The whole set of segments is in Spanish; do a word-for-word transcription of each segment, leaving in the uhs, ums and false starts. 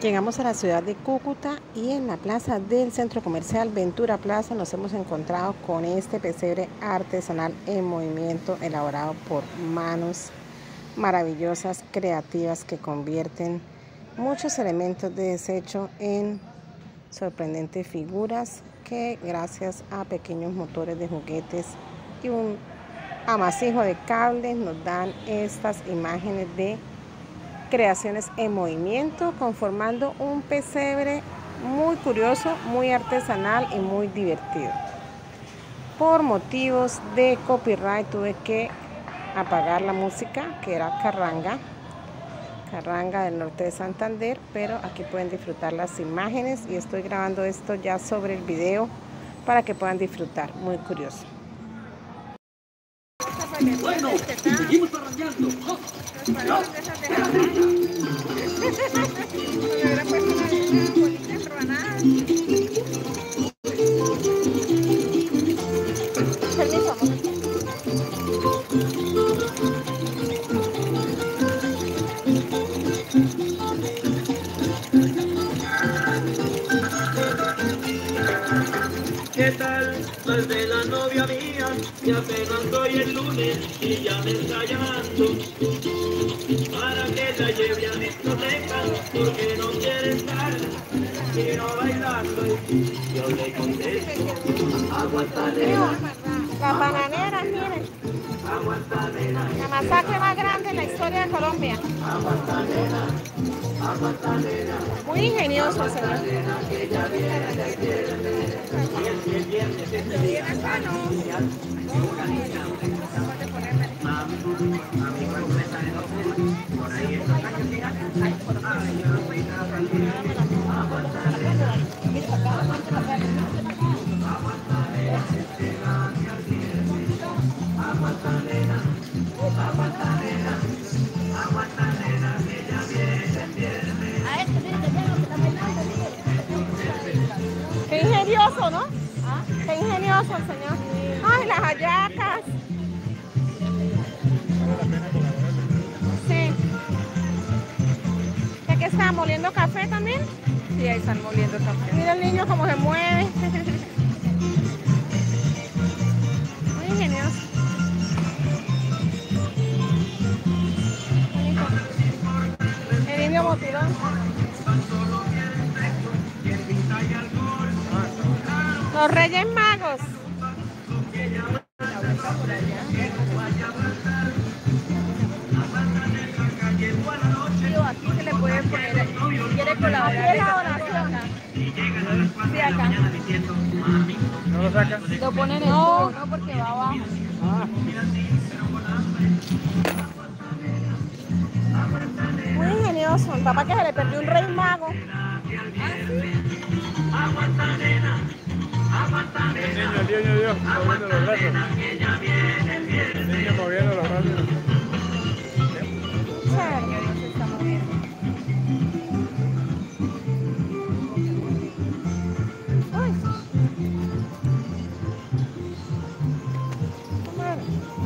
Llegamos a la ciudad de Cúcuta y en la plaza del centro comercial Ventura Plaza nos hemos encontrado con este pesebre artesanal en movimiento elaborado por manos maravillosas, creativas, que convierten muchos elementos de desecho en sorprendentes figuras que gracias a pequeños motores de juguetes y un amasijo de cables nos dan estas imágenes de creaciones en movimiento, conformando un pesebre muy curioso, muy artesanal y muy divertido. Por motivos de copyright tuve que apagar la música, que era carranga, carranga del norte de Santander, pero aquí pueden disfrutar las imágenes y estoy grabando esto ya sobre el video para que puedan disfrutar. Muy curioso. Bueno, y seguimos parrandeando. No. ¿Qué tal? Desde la novia mía, y apenas soy el lunes y ya me está llamando para que la lleve a discoteca, porque no quiere estar sino bailando. Yo le contesto, aguanta nena. Las bananeras, miren, Aguanta nena. la masacre más grande en la historia de Colombia. Aguanta nena. Aguanta nena. Muy ingenioso, señor. Que ya viene de viernes. Y el que el viernes este día especial. Una niña, mami, mami, cuando me sale los ojos, por ahí estos años de años, ay, yo no soy nada también. Aguanta nena. Aguanta nena, que llega hacia el viernes. Aguanta nena. Aguanta nena. Aguanta nena, que ya viene el viernes. Qué ingenioso, ¿no? Qué ingenioso el señor. Ay, las hallacas. Sí. ¿Ya que están moliendo café también? Sí, ahí están moliendo café. Mira el niño cómo se mueve. Muy ingenioso. El indio motilón. Los Reyes Magos. Aquí se le puede poner, quiere colaborar. Aquí es la oración. Sí, acá. ¿No lo sacan? Lo ponen en No. no, porque va abajo. Ah. Muy ingenioso. El papá que se le perdió un rey mago. El niño, el niño Dios, moviendo los brazos. El niño moviendo los brazos. Chévere. Se está moviendo. Ay. Bueno.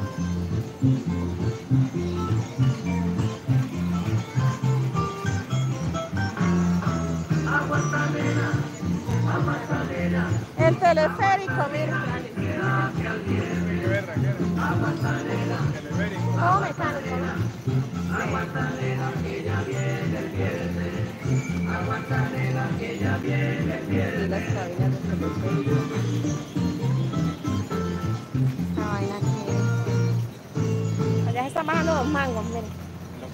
Aguanta nena. Aguanta nena. El teleférico, mira. Qué verra, qué verra. Aguanta nena. Teleférico. Todo mecánico, ¿no? Aguanta nena, que ya viene el viernes. Aguanta nena, que ya viene el viernes. Las cabinas de teleférico. Esta vaina aquí. Allá se están bajando los mangos, miren.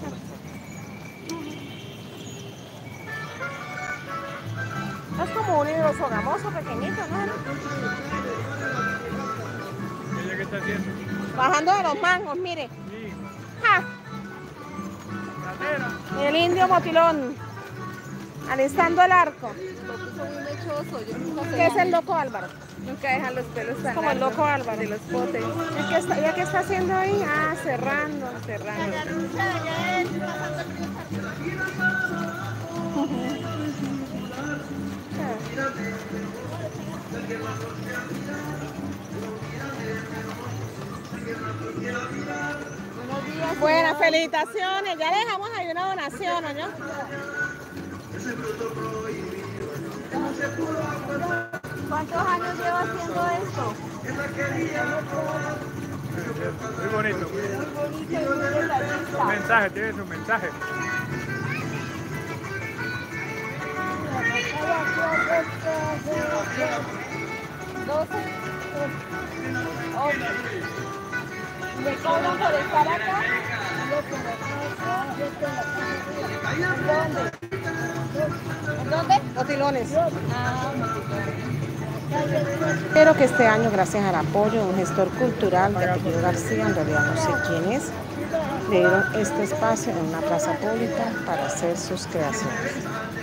Es como un hidroso gamoso pequeñito, ¿no? ¿Ella qué está haciendo? Bajando de los mangos, mire. Sí. ¡Ja! Cadera. El indio motilón. Alistando el arco. Los son muy mechosos. Yo nunca sé. ¿Qué es el loco Álvaro? Nunca dejan los pelos tan Como el largos loco Álvaro. de los potes. ¿Ya qué está, ya qué está haciendo ahí? Ah, cerrando. Cerrando. Buenas felicitaciones. Ya le dejamos ahí una donación, ¿no? ¿Cuántos años lleva haciendo esto? Muy bonito. Muy bonito y muy detallista. Un mensaje, tiene su mensaje. doce. ocho. ¿Le cobran por estar acá? ¿En dónde? ¿En dónde? Motilones. Ah, Espero que este año, gracias al apoyo de un gestor cultural de apellido García, en realidad no sé quién es, le dieron este espacio en una plaza pública para hacer sus creaciones.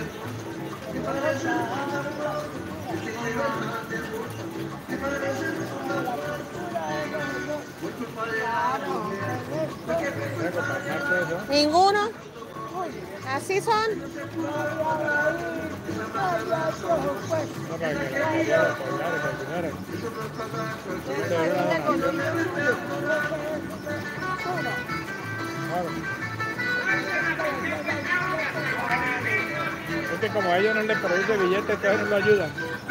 Voy a acompañar todo eso. ¿Ninguno? ¿Así son? No, para que la vaya a poblar y continuar. Esto era una donación. Claro. Es que como a ellos no les produce billetes, entonces no lo ayudan.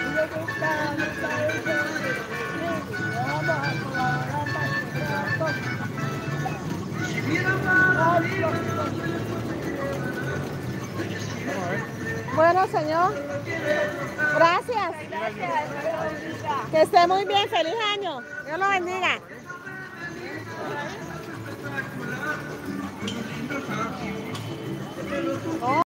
Vamos a ver. Bueno, señor. Gracias. Que esté muy bien. Feliz año. Dios lo bendiga.